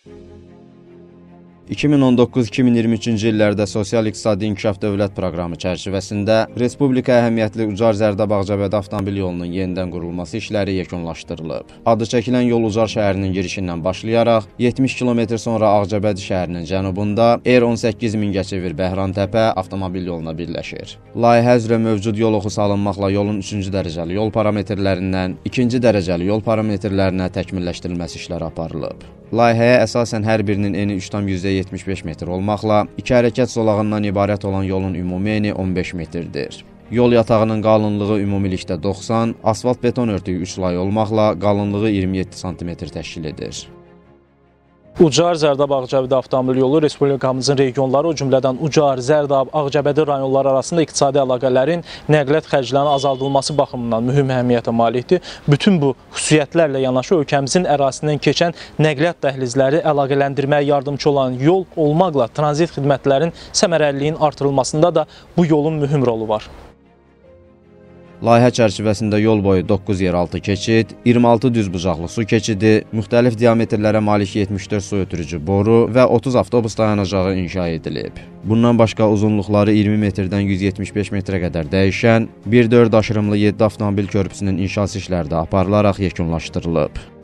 2019-2023-cü illərdə Sosial-İqtisadi İnkişaf Dövlət Proqramı çərçivəsində Respublika əhəmiyyətli Ucar-Zərdab-Ağcabədi avtomobil yolunun yenidən qurulması işləri yekunlaşdırılıb. Adı çəkilən yol Ucar şəhərinin girişindən başlayaraq 70 km sonra Ağcabədi şəhərinin cənubunda R18 Mingəçevir Bəhrantəpə avtomobil yoluna birləşir. Layihə üzrə mövcud yol oxu salınmaqla yolun 3-cü dərəcəli yol parametrlərindən 2-ci dərəcəli yol parametrlərinə təkmilləşdirilməsi işləri aparılıb. Layihəyə əsasən hər birinin eni 3,75 metr olmaqla, iki hərəkət zolağından ibarət olan yolun ümumi eni 15 metrdir. Yol yatağının qalınlığı ümumilikdə 90, asfalt beton örtüyü 3 lay olmaqla qalınlığı 27 sm təşkil edir. Ucar-Zərdab-Ağcabədi avtomobil yolu Respublikamızın regionları, o cümlədən Ucar, Zərdab, Ağcabədi rayonları arasında iqtisadi əlaqələrin nəqliyyat xərclərinin azaldılması baxımından mühüm əhəmiyyətə malikdir. Bütün bu xüsusiyyətlərlə yanaşı ölkəmizin ərazisindən keçən nəqliyyat dəhlizləri əlaqələndirməyə yardımcı olan yol olmaqla tranzit xidmətlərin səmərəliliyin artırılmasında da bu yolun mühüm rolu var. Layihə çərçivəsində yol boyu 9 yeraltı keçid, 26 düzbucaqlı su keçidi, müxtəlif diametrlərə malik 74 su ötürücü boru və 30 avtobus dayanacağı inşa edilib. Bundan başqa uzunluqları 20 metrdən 175 metrə qədər dəyişən 1-4 aşırımlı 7 avtomobil körpüsünün inşası işləri də aparılaraq yekunlaşdırılıb.